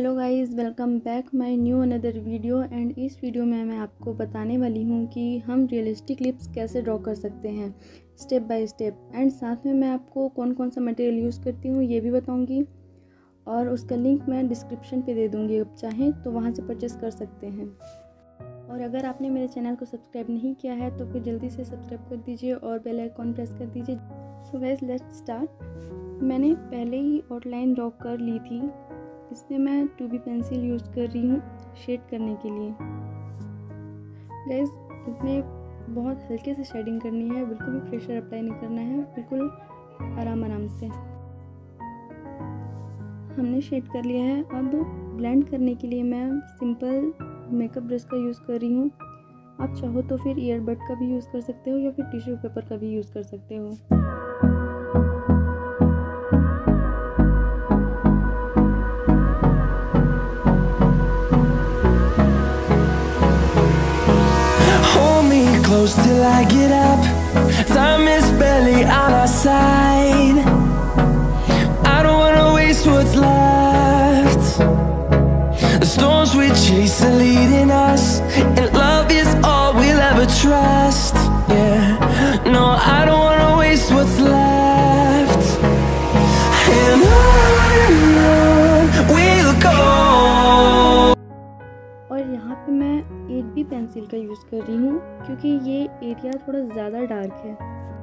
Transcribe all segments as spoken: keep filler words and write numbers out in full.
Hello guys, welcome back my new another video. And इस video में मैं आपको बताने वाली हूँ कि हम रियलिस्टिक लिप्स कैसे ड्रॉ कर सकते हैं स्टेप बाय स्टेप। एंड साथ में मैं आपको कौन कौन सा मटेरियल यूज़ करती हूँ ये भी बताऊँगी, और उसका लिंक मैं डिस्क्रिप्शन पे दे दूँगी, आप चाहें तो वहाँ से परचेस कर सकते हैं। और अगर आपने मेरे चैनल को सब्सक्राइब नहीं किया है तो फिर जल्दी से सब्सक्राइब कर दीजिए और बेल आइकॉन प्रेस कर दीजिए। So guys, let's start. मैंने पहले ही आउटलाइन ड्रॉ कर ली थी। इसमें मैं टू बी पेंसिल यूज़ कर रही हूँ शेड करने के लिए। गाइस, इसमें बहुत हल्के से शेडिंग करनी है, बिल्कुल भी प्रेशर अप्लाई नहीं करना है, बिल्कुल आराम आराम से। हमने शेड कर लिया है। अब ब्लेंड करने के लिए मैं सिंपल मेकअप ब्रश का यूज़ कर रही हूँ। आप चाहो तो फिर ईयरबड का भी यूज़ कर सकते हो या फिर टिश्यू पेपर का भी यूज़ कर सकते हो। Close till I get up. Time is barely on our side. I don't wanna waste what's left. The storms we chase are leading us, and love is all we'll ever trust. Yeah, no, I don't wanna waste what's left. And on we'll go. और यहाँ पे मैं eight B pencil का use कर रही हूँ क्योंकि ये एरिया थोड़ा ज़्यादा डार्क है।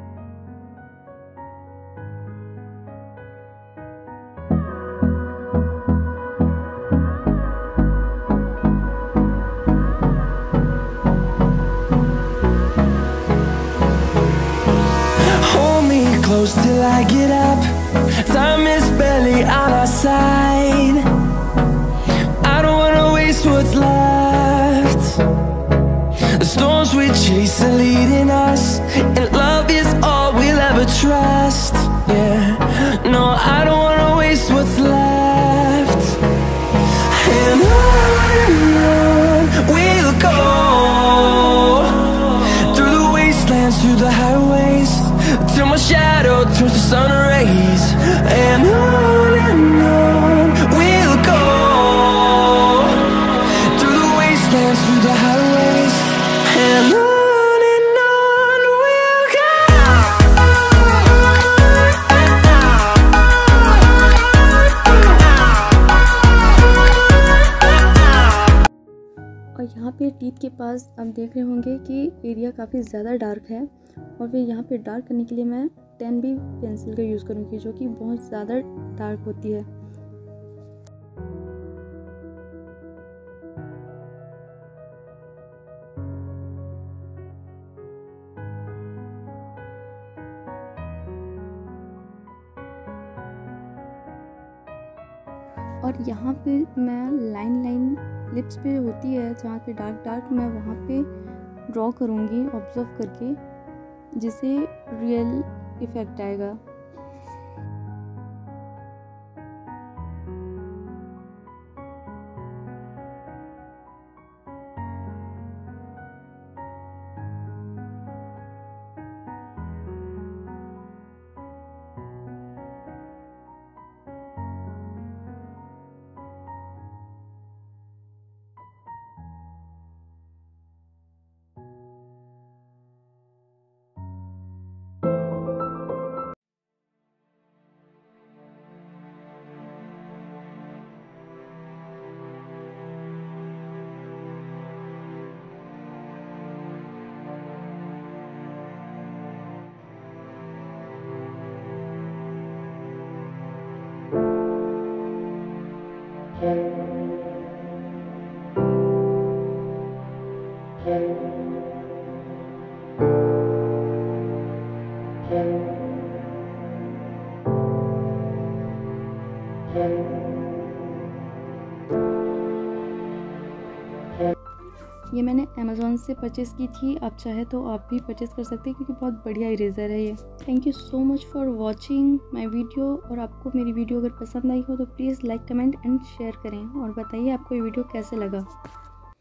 Hold me close till I get up. Time is barely on our side. I don't wanna waste what's left. The storms we chase are leading us, and love is all we'll ever trust. Yeah, no, I don't wanna waste what's left. And on we'll go, through the wastelands, through the highways, till my shadow turns to sun rays. And on and on we'll go, through the wastelands, through the highways, and on and on we'll go. और यहाँ पे teeth के पास आप देख रहे होंगे कि area काफ़ी ज़्यादा डार्क है, और फिर यहाँ पे डार्क करने के लिए मैं टेन बी पेंसिल का यूज़ करूँगी जो कि बहुत ज़्यादा डार्क होती है। और यहाँ पे मैं लाइन लाइन लिप्स पे होती है जहाँ पे डार्क डार्क, मैं वहाँ पे ड्रॉ करूँगी ऑब्जर्व करके, जिससे रियल इफ़ेक्ट आएगा। ये मैंने अमेज़ॉन से परचेज़ की थी, आप चाहे तो आप भी परचेज़ कर सकते हैं क्योंकि बहुत बढ़िया इरेज़र है ये। Thank you so much for watching my video. और आपको मेरी वीडियो अगर पसंद आई हो तो please like, comment and share करें, और बताइए आपको ये वीडियो कैसे लगा।